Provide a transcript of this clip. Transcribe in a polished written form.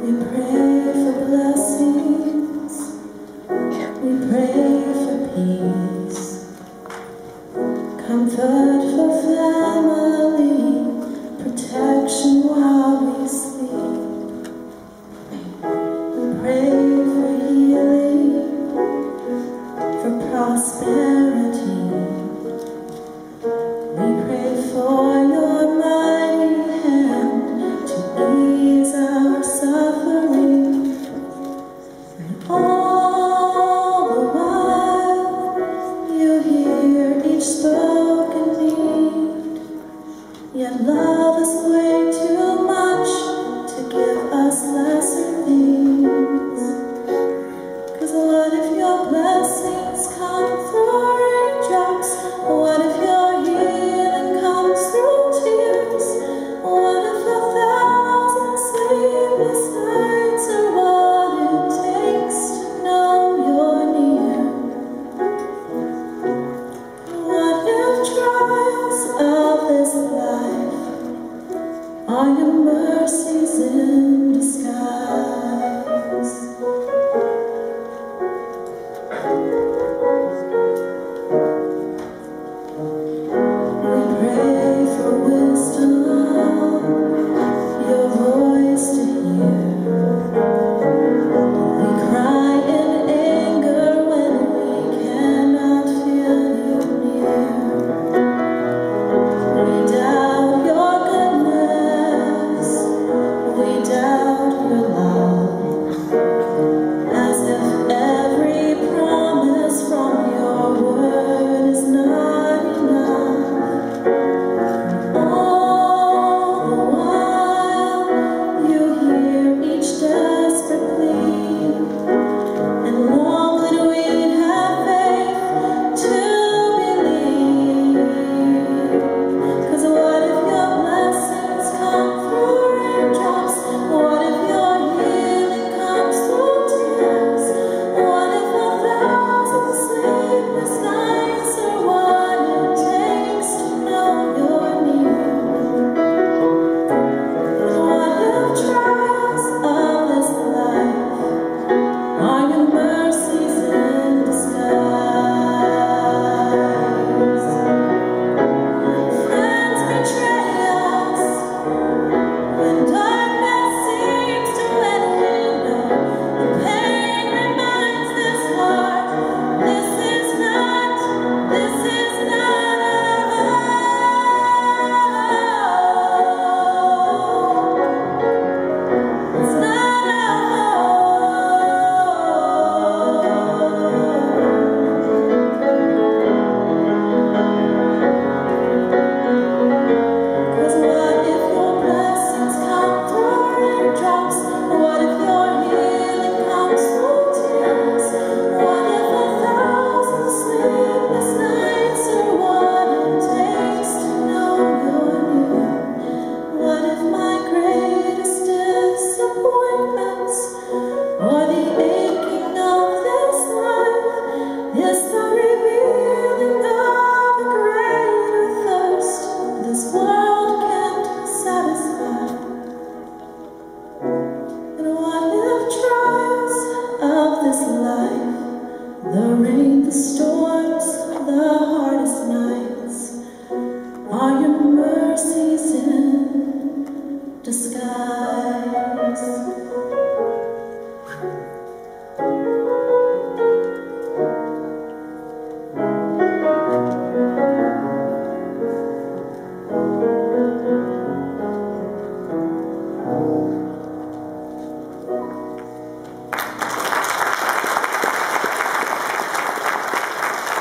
We pray for blessings, we pray for peace, comfort for family, protection while we sleep. We pray for healing, for prosperity. We pray for your mighty hand to ease our suffering. And all the while, you hear each spoken need. Yet love is way too much to give us lesser things. 'Cause what if your blessings come through raindrops? What if your healing comes through tears? What if 1,000 sleepless nights are what it takes to know you're near? What if trials of this life are your mercies in disguise?